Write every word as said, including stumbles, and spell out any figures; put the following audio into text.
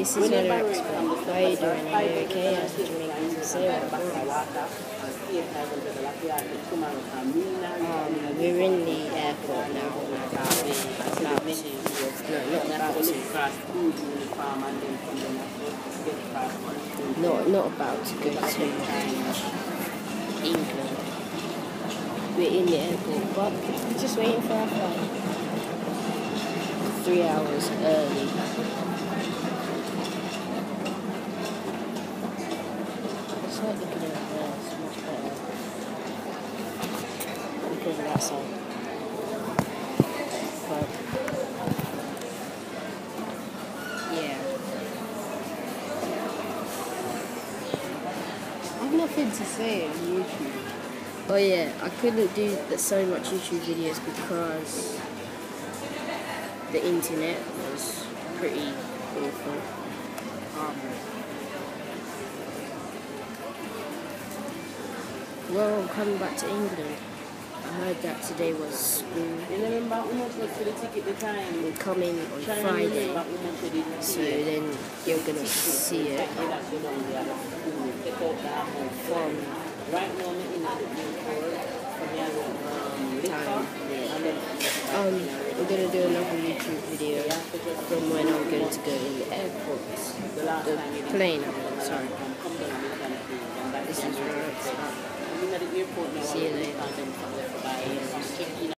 This is what I expect. How are you doing? Are you okay? As the Jamaicans say, um, we're in the airport now. About to, no, not about to. Not, not about to go to England. We're in the airport, but we're just waiting for our flight. Three hours early. It's not looking at there, it's much better. Look over that side. But, yeah. I have nothing to say on YouTube. Oh yeah, I couldn't do so much YouTube videos because the internet was pretty awful. Um, well, I'm coming back to England. I heard that today was school. We're coming on Friday, so then you're gonna see it from time. Um, we're gonna do another YouTube video from when I'm going to go in the airport, the plane. Sorry. This is where it's at. See you later.